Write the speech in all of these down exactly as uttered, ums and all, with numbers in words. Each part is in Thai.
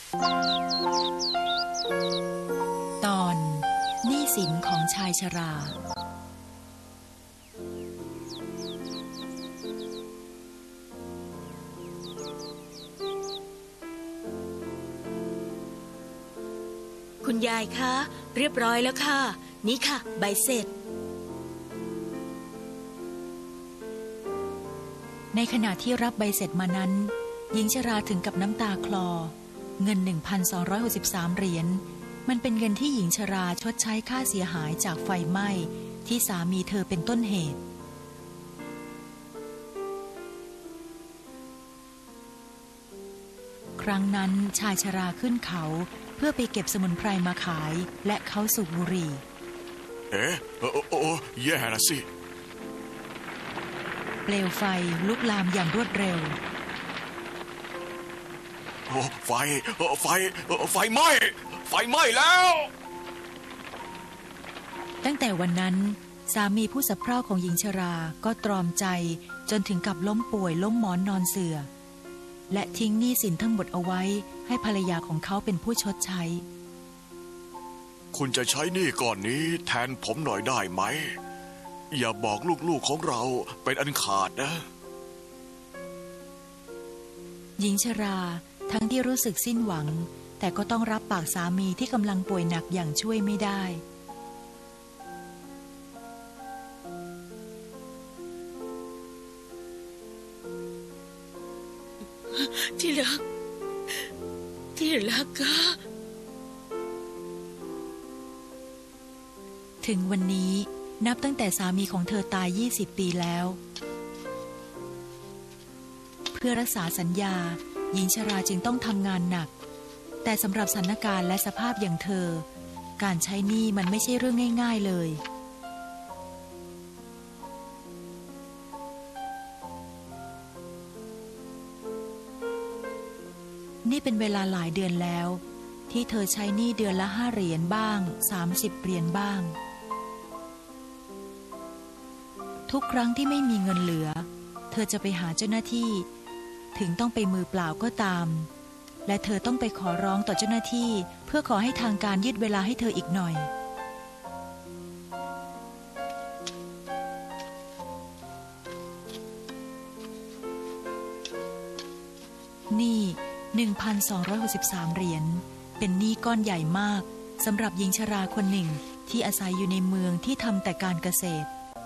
ตอนหนี้สินของชายชราคุณยายคะเรียบร้อยแล้วค่ะนี่ค่ะใบเสร็จในขณะที่รับใบเสร็จมานั้นหญิงชราถึงกับน้ำตาคลอเงิน หนึ่งพันสองร้อยหกสิบสาม เหรียญมันเป็นเงินที่หญิงชราชดใช้ค่าเสียหายจากไฟไหม้ที่สามีเธอเป็นต้นเหตุครั้งนั้นชายชราขึ้นเขาเพื่อไปเก็บสมุนไพรมาขายและเขาสูบบุหรี่เอ๊ะโอ้โอ้แย่ละสิเปลวไฟลุกลามอย่างรวดเร็วโอ้ไฟไฟไฟไหม้ไฟไหม้แล้วตั้งแต่วันนั้นสามีผู้สะเพร่าของหญิงชราก็ตรอมใจจนถึงกับล้มป่วยล้มหมอนนอนเสื่อและทิ้งหนี้สินทั้งหมดเอาไว้ให้ภรรยาของเขาเป็นผู้ชดใช้คุณจะใช้หนี้ก่อนนี้แทนผมหน่อยได้ไหมอย่าบอกลูกๆของเราเป็นอันขาดนะหญิงชราทั้งที่รู้สึกสิ้นหวังแต่ก็ต้องรับปากสามีที่กำลังป่วยหนักอย่างช่วยไม่ได้ที่รักที่รักก็ถึงวันนี้นับตั้งแต่สามีของเธอตายยี่สิบปีแล้วเพื่อรักษาสัญญาหญิงชราจึงต้องทำงานหนักแต่สำหรับสถานการณ์และสภาพอย่างเธอการใช้หนี้มันไม่ใช่เรื่องง่ายๆเลยนี่เป็นเวลาหลายเดือนแล้วที่เธอใช้หนี้เดือนละห้าเหรียญบ้างสามสิบเหรียญบ้างทุกครั้งที่ไม่มีเงินเหลือเธอจะไปหาเจ้าหน้าที่ถึงต้องไปมือเปล่าก็ตามและเธอต้องไปขอร้องต่อเจ้าหน้าที่เพื่อขอให้ทางการยืดเวลาให้เธออีกหน่อยหนี้ หนึ่งพันสองร้อยหกสิบสาม เหรียญเป็นหนี้ก้อนใหญ่มากสำหรับหญิงชราคนหนึ่งที่อาศัยอยู่ในเมืองที่ทำแต่การเกษตร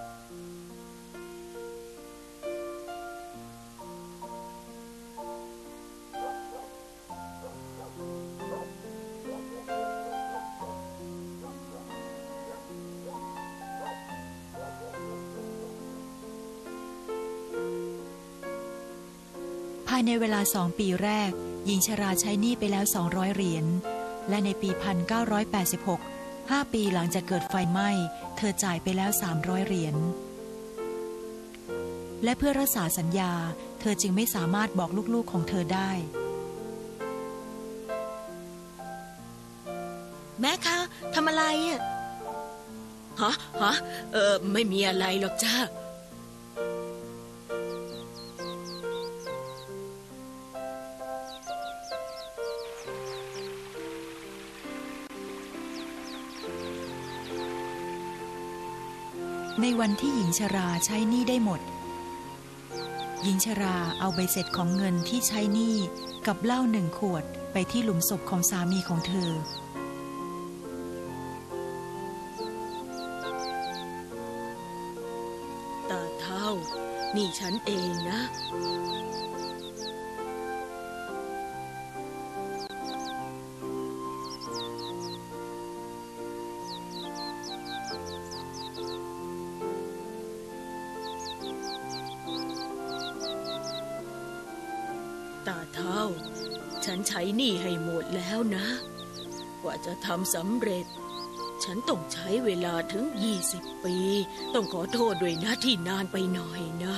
ภายในเวลาสองปีแรกหญิงชราใช้หนี้ไปแล้วสองร้อยเหรียญและในปี หนึ่งพันเก้าร้อยแปดสิบหก ห้าปีหลังจากเกิดไฟไหม้เธอจ่ายไปแล้วสามร้อยเหรียญและเพื่อรักษาสัญญาเธอจึงไม่สามารถบอกลูกๆของเธอได้แม่คะทำอะไรอ่ะฮะฮะเออไม่มีอะไรหรอกจ้าในวันที่หญิงชราใช้หนี้ได้หมดหญิงชราเอาใบเสร็จของเงินที่ใช้หนี้กับเหล้าหนึ่งขวดไปที่หลุมศพของสามีของเธอตาเฒ่านี่ฉันเองนะตาเฒ่าฉันใช้หนี้ให้หมดแล้วนะกว่าจะทำสำเร็จฉันต้องใช้เวลาถึงยี่สิบปีต้องขอโทษด้วยนะที่นานไปหน่อยนะ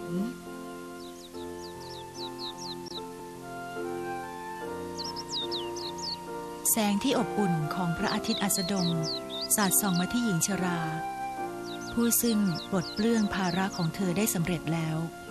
แสงที่อบอุ่นของพระอาทิตย์อัสดงสาดส่องมาที่หญิงชราผู้ซึ่งปลดเปลื้องภาระของเธอได้สำเร็จแล้ว